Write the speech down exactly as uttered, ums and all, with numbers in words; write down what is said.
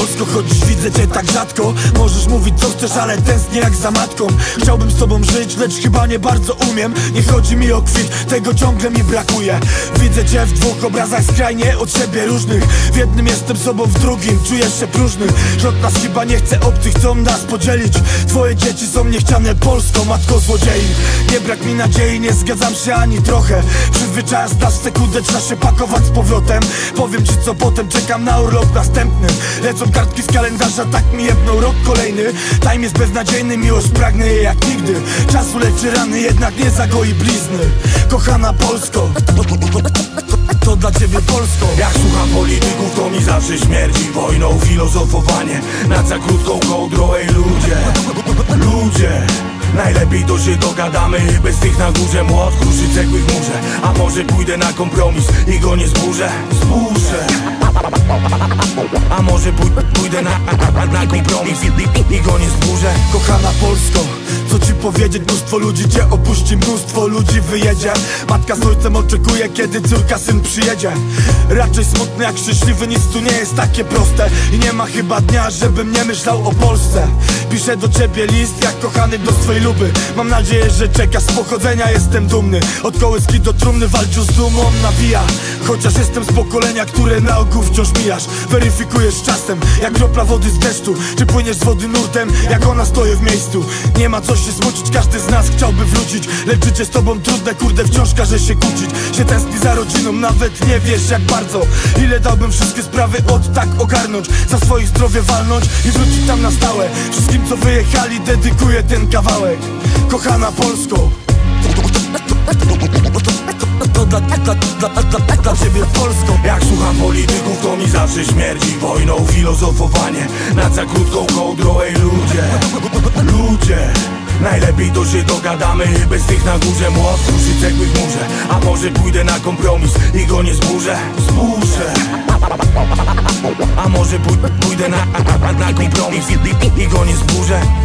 Polsko, choć widzę cię tak rzadko. Możesz mówić co chcesz, ale tęsknię jak za matką. Chciałbym z tobą żyć, lecz chyba nie bardzo umiem. Nie chodzi mi o kwit, tego ciągle mi brakuje. Widzę cię w dwóch obrazach skrajnie od siebie różnych. W jednym jestem sobą, w drugim czujesz się próżny. Rząd nas chyba nie chce, obcych chcą nas podzielić. Twoje dzieci są niechciane Polską, matko złodziei. Nie brak mi nadziei, nie zgadzam się ani trochę. Przyzwyczajasz nas sekundę, trzeba się pakować z powrotem. Powiem ci co potem, czekam na urlop następny. Lecą kartki z kalendarza, tak mi jebną rok kolejny. Time jest beznadziejny, miłość pragnę jej jak nigdy. Czasu leczy rany, jednak nie zagoi blizny. Kochana Polsko, to dla ciebie Polsko. Jak słucham polityków, to mi zawsze śmierdzi wojną, filozofowanie nad za krótką kołdrą. Ej ludzie, ludzie, najlepiej to się dogadamy. Bez tych na górze młot kruszy cegły w murze. A może pójdę na kompromis i go nie zburzę? Zburzę. A może pójdę na, na, na kompromis i, i go nie zburzę? Kochana Polsko, co ci powiedzieć? Mnóstwo ludzi cię opuści, mnóstwo ludzi wyjedzie. Matka z ojcem oczekuje, kiedy córka, syn przyjedzie. Raczej smutny jak szczęśliwy, nic tu nie jest takie proste. I nie ma chyba dnia, żebym nie myślał o Polsce. Piszę do ciebie list, jak kochany do swej luby. Mam nadzieję, że czekasz, z pochodzenia jestem dumny. Od kołyski do trumny walczył z dumą, nawija. Chociaż jestem z pokolenia, które na ogół wciąż mijasz. Weryfikujesz czasem, jak kropla wody z deszczu. Czy płyniesz z wody nurtem, jak ona stoi w miejscu. Nie ma co się smucić, każdy z nas chciałby wrócić. Lecz życie z tobą trudne, kurde, wciąż każe się kłócić. Się tęskni za rodziną, nawet nie wiesz jak bardzo. Ile dałbym wszystkie sprawy od tak ogarnąć. Za swoje zdrowie walnąć i wrócić tam na stałe. Wszystkim co wyjechali dedykuję ten kawałek. Kochana Polsko, to dla, dla, dla, dla, dla ciebie Polsko. Jak słucham polityków, to mi zawsze śmierdzi wojną, filozofowanie nad za krótką kołdrą. Ej ludzie, ludzie, najlepiej to się dogadamy. Bez tych na górze młot kruszy cegły w murze. A może pójdę na kompromis i go nie zburzę? Zburzę. A może pójdę na, na, na kompromis i, i, i go nie zburzę?